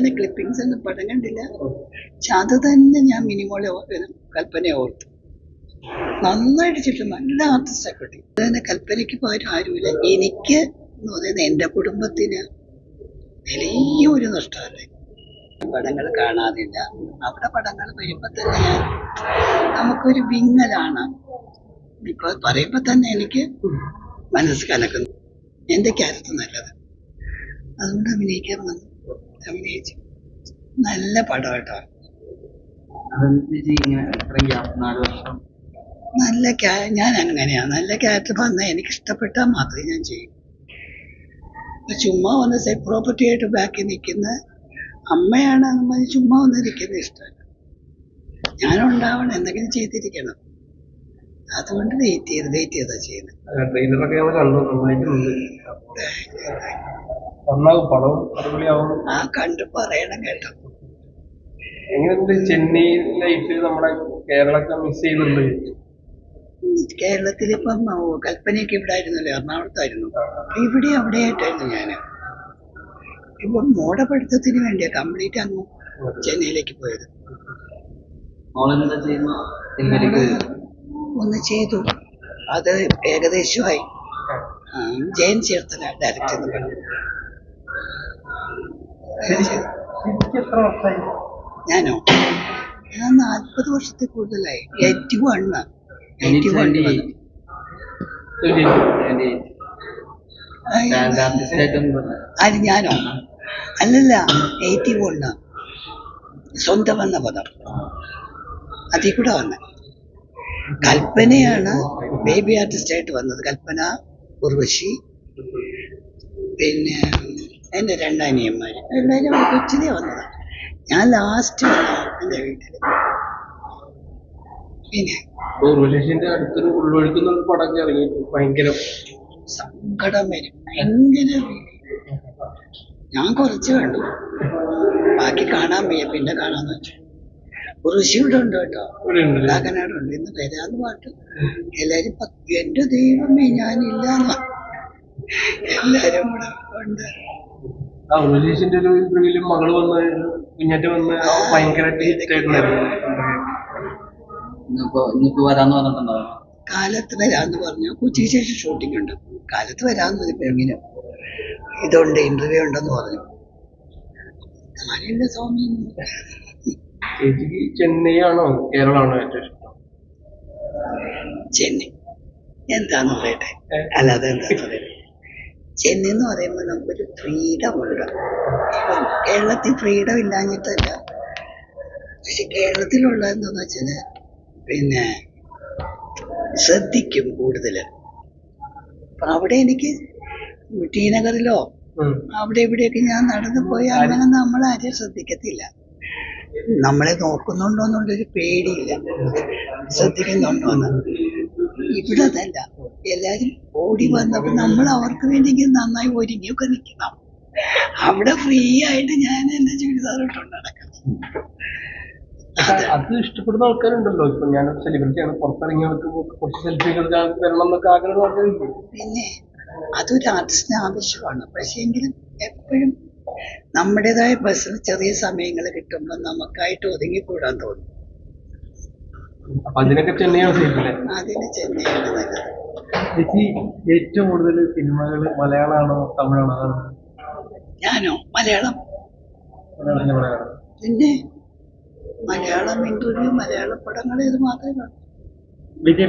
അങ്ങനെ ക്ലിപ്പിങ്സ് ഒന്നും പടം കണ്ടില്ല. പക്ഷെ അത് തന്നെ ഞാൻ മിനിമോളെ കൽപ്പനയെ ഓർത്തു. നന്നായിട്ട് ചുറ്റും നല്ല ആർട്ടിസ്റ്റൊക്കെ കിട്ടി. അത് തന്നെ കൽപ്പനയ്ക്ക് പകരം ആരുമില്ല. എനിക്ക് എന്ന് പറയുന്നത് എൻ്റെ കുടുംബത്തിന് വലിയൊരു നഷ്ടമല്ലേ. പടങ്ങൾ കാണാതില്ല. അവിടെ പടങ്ങൾ വരുമ്പോ തന്നെ നമുക്കൊരു വിങ്ങലാണ്. ഇപ്പൊ പറയുമ്പോ തന്നെ എനിക്ക് മനസ്സ് കലക്കുന്നു. എന്റെ ക്യാരക്ടർ നല്ലത്, അതുകൊണ്ട് അഭിനയിക്കാൻ വന്നു. അഭിനയിച്ചു. നല്ല പടം കേട്ടോ. നല്ല ഞാൻ അങ്ങനെയാണ്. നല്ല ക്യാരക്ടർ വന്നാൽ എനിക്ക് ഇഷ്ടപ്പെട്ടാൽ മാത്രമേ ഞാൻ ചെയ്യൂ. ചുമ്മാ ഒന്ന് സെറ്റ് പ്രോപ്പർട്ടി ആയിട്ട് ബാക്കി നിൽക്കുന്ന അമ്മയാണ് നമ്മൾ ചുമ്മാ ഒന്ന് ഇരിക്കുന്നത് ഇഷ്ടമല്ല. ഞാനുണ്ടാവണം, എന്തെങ്കിലും ചെയ്തിരിക്കണം. അതുകൊണ്ട് വെയിറ്റ് ചെയ്താ ചെയ്യുന്നത്. ആ കണ്ടു പറയണം കേട്ടോ. ചെന്നൈ ലൈഫിൽ നമ്മുടെ കേരളത്തെ മിസ് ചെയ്യുന്നുണ്ട്. കേരളത്തിൽ ഇപ്പം കൽപ്പനയൊക്കെ ഇവിടെ ആയിരുന്നല്ലോ, എറണാകുളത്തായിരുന്നു. ഇവിടെ അവിടെ ആയിട്ടായിരുന്നു ഞാന്. ഇപ്പം മോഡപഠിത്തത്തിന് വേണ്ടിയാ കംപ്ലീറ്റ് അങ്ങ് ചെന്നൈയിലേക്ക് പോയത്. ഒന്ന് ചെയ്തു, അത് ഏകദേശമായി. ജയൻ ചേർത്തല ഡയറക്റ്റ് എന്ന് പറഞ്ഞു. ഞാനോ? ഞാൻ 40 വർഷത്തിൽ കൂടുതലായി. 81 ആര്? ഞാനോ? അല്ലല്ല, 81 സ്വന്തം വന്ന പദം അതിൽ കൂടെ വന്ന. കൽപ്പനയാണ് ബേബി ആർട്ടിസ്റ്റ് ആയിട്ട് വന്നത്. കൽപ്പന, ഉർവശി, പിന്നെ എൻ്റെ 2 അനിയന്മാര്. എല്ലാവരും കൊച്ചിലേ വന്നതാണ്. ഞാൻ ലാസ്റ്റ് എൻ്റെ വീട്ടില്. പിന്നെ അടുത്തൊരു ഉള്ളൊഴുക്കുന്ന പടം ഇറങ്ങി, ഭയങ്കര സങ്കടം വരും. ഭയങ്കര ഞാൻ കുറച്ച് കണ്ടു, ബാക്കി കാണാൻ വയ്യ. പിന്നെ കാണാന്ന് വെച്ചു. ഋഷി ഇവിടെ ഉണ്ട് കേട്ടോ, കാക്കനാടുണ്ട്. ഇന്ന് വരാന്ന് പാട്ട് എല്ലാരും എന്റെ ദൈവമേ ഞാനില്ലാന്ന എല്ലാരും കൂടെ ഉണ്ട്. മകള് വന്ന് കുഞ്ഞാറ്റ് വന്ന് ഭയങ്കര കാലത്ത് വരാന്ന് പറഞ്ഞു. ഉച്ചയ്ക്ക് ശേഷം ഷൂട്ടിംഗ് ഉണ്ട്. കാലത്ത് വരാന്ന് പറഞ്ഞപ്പോ എങ്ങനെ ഇതുണ്ട്, ഇന്റർവ്യൂ ഉണ്ടെന്ന് പറഞ്ഞു. ഞാനെന്റെ സ്വാമി. ചെന്നൈയാണോ കേരളമാണോ ഏറ്റവും ഇഷ്ടം? ചെന്നൈ. എന്താന്ന് പറയട്ടെ, അല്ലാതെ എന്താ പറയട്ടെ. ചെന്നൈ എന്ന് പറയുമ്പോൾ നമുക്കൊരു ഫ്രീഡം ഉണ്ട്. കേരളത്തിൽ ഫ്രീഡം ഇല്ലാഞ്ഞിട്ടല്ല, പക്ഷെ കേരളത്തിലുള്ള എന്താന്ന് വെച്ചാല് പിന്നെ ശ്രദ്ധിക്കും കൂടുതല്. അപ്പൊ അവിടെ എനിക്ക് ടി നഗറിലോ അവിടെ ഇവിടെയൊക്കെ ഞാൻ നടന്നു പോയാൽ അങ്ങനെ നമ്മളാരെയും ശ്രദ്ധിക്കത്തില്ല. നമ്മളെ നോക്കുന്നുണ്ടോന്നുള്ളൊരു പേടിയില്ല, ശ്രദ്ധിക്കുന്നുണ്ടോന്ന്. ഇവിടെ അതല്ല, എല്ലാരും ഓടി വന്നപ്പോ നമ്മൾ അവർക്ക് വേണ്ടി നന്നായി ഒരുങ്ങിയൊക്കെ നിൽക്കണം. അവിടെ ഫ്രീ ആയിട്ട് ഞാൻ എന്റെ ചുരിദാർ ഇട്ടുകൊണ്ട് നടക്കണം. അത് ഇഷ്ടപ്പെടുന്ന ആൾക്കാരുണ്ടല്ലോ. ഇപ്പൊ ഞാൻ സെലിബ്രിറ്റിയാണ്, പുറത്തിറങ്ങിയവർക്ക് കുറച്ച് സെൽഫികൾ വരണം എന്നൊക്കെ ആഗ്രഹമുള്ള ആൾക്കാരുണ്ട്. പിന്നെ അതൊരു ആർട്ടിസ്റ്റിന് ആവശ്യമാണ്. പക്ഷേ എങ്കിലും എപ്പോഴും നമ്മുടേതായ ബസ്സിൽ ചെറിയ സമയങ്ങൾ കിട്ടുമ്പോൾ നമുക്കായിട്ട് ഒതുങ്ങിക്കൂടാൻ തോന്നും. അതിനൊക്കെ ചെന്നൈയാണ് സേഫല്ലേ? അതിന് ചെന്നൈയാണ് നല്ലത്. ഏറ്റവും കൂടുതൽ സിനിമകൾ മലയാളമാണോ തമിഴാണോ? ഞാനോ? മലയാളം. പിന്നെ മലയാളം ഇന്റർവ്യൂ, മലയാള പടങ്ങൾ ഇത് മാത്രമേ കാണൂ. വിജയ്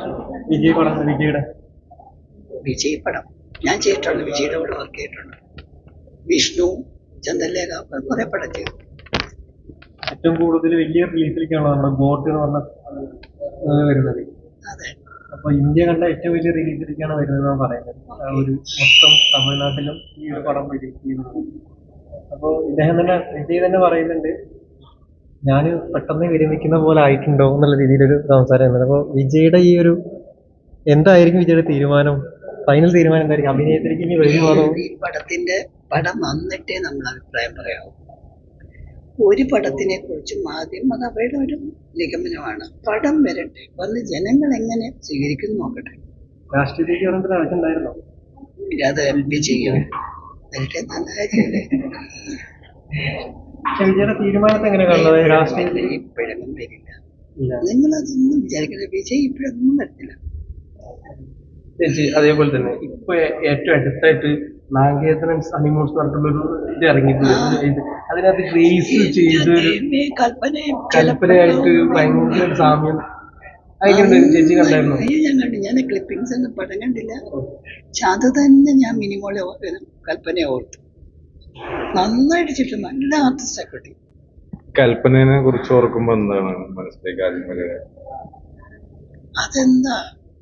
പടം ഞാൻ ചെയ്തിട്ടുണ്ട്. വിജയുടെ കൂടെ വർക്ക് ചെയ്തിട്ടുണ്ട്. വിഷ്ണു, ചന്ദ്രലേഖ, കുറെ പടം ചെയ്തു. ഏറ്റവും കൂടുതൽ വലിയ റിലീസിലേക്കാണോ നമ്മുടെ ഗോട്ട് എന്ന് പറഞ്ഞ വരുന്നത്? അതെ. അപ്പൊ ഇന്ത്യ കണ്ട ഏറ്റവും വലിയ റിലീസിലേക്കാണ് വരുന്നത് പറയുന്നത്. ഒരു മൊത്തം തമിഴ്നാട്ടിലും ഈ ഒരു പടം റിലീസ് ചെയ്യുന്നത്. അപ്പൊ വിജയ് തന്നെ പറയുന്നുണ്ട്, ഞാൻ പെട്ടെന്ന് വിരമിക്കുന്ന പോലെ ആയിട്ടുണ്ടോ എന്നുള്ള രീതിയിലൊരു സംസാരം വരുന്നത്. അപ്പൊ വിജയുടെ ഈ ഒരു എന്തായിരിക്കും വിജയുടെ തീരുമാനം, ഫൈനൽ തീരുമാനം എന്തായിരിക്കും? അഭിനയത്തിലേക്ക് ഇനി വരുവാണോ? ഈ പടത്തിന്റെ പടം വന്നിട്ടേ നമ്മൾ അഭിപ്രായം പറയാവൂ. ഒരു പടത്തിനെ കുറിച്ചും ആദ്യം അത് അവരുടെ ഒരു നിഗമനമാണ്. പടം വരട്ടെ, വന്ന് ജനങ്ങൾ എങ്ങനെ സ്വീകരിക്കുന്നു നോക്കട്ടെ. രാഷ്ട്രീയത്തിലേക്ക് വരേണ്ട ആവശ്യം ഉണ്ടായിരുന്നോ? അത് വിജയം വരട്ടെ, നല്ല കാര്യമല്ലേ. പക്ഷെ വിജയുടെ തീരുമാനത്തെ എങ്ങനെ കാണുന്നത് രാഷ്ട്രീയത്തിൽ? ഇപ്പോഴൊന്നും വരില്ല. ഇല്ല. നിങ്ങളതൊന്നും വിചാരിക്കുന്നത് വിജയ് ഇപ്പോഴൊന്നും വരത്തില്ല. ചേച്ചി അതേപോലെ തന്നെ ഇപ്പൊ ഏറ്റവും അടുത്തായിട്ട് നാഗേന്ദ്രൻ ഹണിമൂൺസ് പറഞ്ഞിട്ടുള്ളൊരു ഇത് ഇറങ്ങിയിട്ടുണ്ട്. അതിനകത്ത് ഗ്രേസ് ചെയ്തൊരു കൽപ്പനയും കൽപ്പനയായിട്ട് ഭയങ്കര സാമ്യം. അതെങ്ങനെ ചേച്ചി കണ്ടായിരുന്നു? ഞാൻ കണ്ടു. ഞാൻ ക്ലിപ്പിംഗ്സ് ഒന്നും പടം കണ്ടില്ല. പക്ഷെ അത് തന്നെ ഞാൻ മിനിമോളെ കൽപ്പനയെ ഓർത്തു. നന്നായിട്ട് ചുറ്റും നല്ല ആർട്ടിസ്റ്റ് കിട്ടി. കൽപ്പനയെ കുറിച്ച് ഓർക്കുമ്പോ എന്താണ് മനസ്സിലേക്ക് ആദ്യം വരിക? അതെന്താ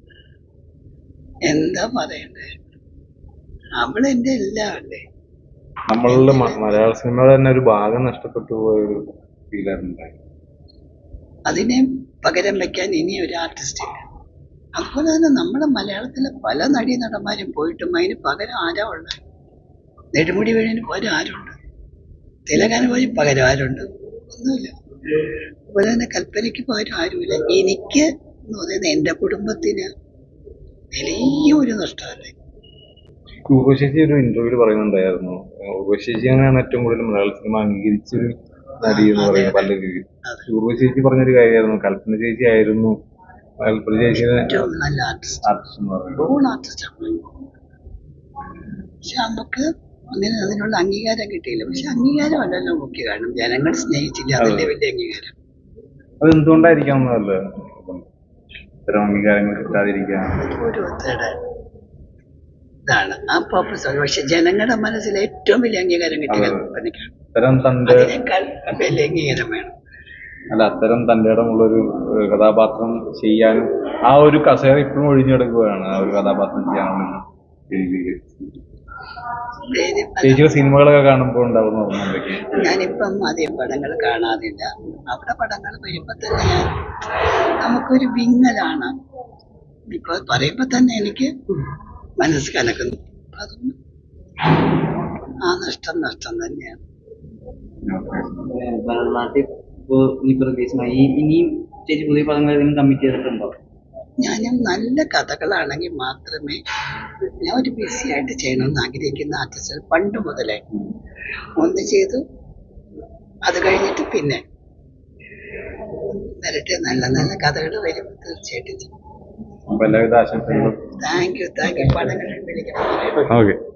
എന്താ പറയണ്ടേ, അവളെന്റെ എല്ലാം അല്ലേ. നമ്മളുടെ മലയാള സിനിമയുടെ തന്നെ ഒരു ഭാഗം നഷ്ടപ്പെട്ടു പോയൊരു ഫീലായിരുന്നു. അതിനെ പകരം വെക്കാൻ ഇനി ഒരു ആർട്ടിസ്റ്റ് ഇല്ല. അതുപോലെ തന്നെ നമ്മുടെ മലയാളത്തിലെ പല നടീനടന്മാരും പോയിട്ടും അതിന് പകരം ആരാ ഉള്ളത്? നെടുമുടി വേണുവിന് പകരം ആരുണ്ട്? തിലകന് പോയി പകരം ആരുണ്ട്? ഒന്നുമില്ല. അതുപോലെ തന്നെ കൽപ്പനയ്ക്ക് പകരം ആരുമില്ല. എനിക്ക് എന്ന് പറയുന്നത് എന്റെ കുടുംബത്തിന് വലിയൊരു നഷ്ടമല്ലേ. ഉർവശി ഒരു ഇന്റർവ്യൂല് പറയുന്നുണ്ടായിരുന്നു, ഉർവശി അങ്ങനെയാണ് ഏറ്റവും കൂടുതൽ മലയാള സിനിമ അംഗീകരിച്ചൊരു നടി എന്ന് പറയുന്നത് പല രീതിയിൽ. ഉർവശി പറഞ്ഞൊരു കാര്യമായിരുന്നു, കൽപ്പന ചേച്ചി ആയിരുന്നു കൽപ്പന ചേച്ചിയുടെ ഏറ്റവും നല്ല ആർട്ടിസ്റ്റ് എന്ന് പറയുന്നത്. ആർട്ടിസ്റ്റാണ്. പക്ഷെ നമുക്ക് അങ്ങനെ അതിനുള്ള അംഗീകാരം കിട്ടിയില്ല. പക്ഷെ അംഗീകാരമല്ലല്ലോ മുഖ്യ കാരണം, ജനങ്ങൾ സ്നേഹിച്ചില്ല, അതല്ലേ വലിയ അംഗീകാരം. അതെന്തുകൊണ്ടായിരിക്കാം എന്നല്ല ഇത്തരം അംഗീകാരങ്ങൾ കിട്ടാതിരിക്കാൻ ഓരോരുത്തരുടെ ഇതാണ് ആ പർപ്പസ്. പക്ഷെ ജനങ്ങളുടെ മനസ്സിൽ ഏറ്റവും വലിയ അംഗീകാരം കിട്ടിയ കൽപ്പനയ്ക്കാണ്. അത്തരം തന്റെ അതിനേക്കാൾ വലിയ അംഗീകാരം വേണം. അല്ല, അത്തരം തന്റെ ഇടമുള്ളൊരു കഥാപാത്രം ചെയ്യാനും ആ ഒരു കസേര ഇപ്പോഴും ഒഴിഞ്ഞെടുക്കുകയാണ് ആ ഒരു കഥാപാത്രം ചെയ്യാനുള്ള രീതിയിൽ. ചേച്ചിയുടെ സിനിമകളൊക്കെ കാണുമ്പോൾ ഉണ്ടാവുന്ന ഓർമ്മ? ഞാനിപ്പം അധികം പടങ്ങൾ കാണാറില്ല. അവിടെ പടങ്ങൾ വരുമ്പോ തന്നെ നമുക്കൊരു വിങ്ങലാണ്. ഇപ്പൊ പറയുമ്പോ തന്നെ എനിക്ക് മനസ്സ് കലക്കുന്നു. അതും ആ നഷ്ടം തന്നെയാണ്. നാട്ടിൽ ഇനിയും ചേച്ചി പുതിയ പദങ്ങൾ കമ്മിറ്റ് ചെയ്തിട്ടുണ്ടോ? ഞാനും നല്ല കഥകളാണെങ്കിൽ മാത്രമേ ഞാൻ ഒരു ബിസി ആയിട്ട് ചെയ്യണമെന്ന് ആഗ്രഹിക്കുന്ന ആർട്ടിസ്റ്റുകൾ പണ്ട് മുതലേ ഒന്ന് ചെയ്തു. അത് കഴിഞ്ഞിട്ട് പിന്നെ വരട്ടെ, നല്ല നല്ല കഥകൾ വരുമ്പോൾ തീർച്ചയായിട്ടും ചെയ്യും. എല്ലാവിധ ആശംസകളും. Thank you. പടങ്ങളിൽ വിളിക്കണം. ഓക്കെ.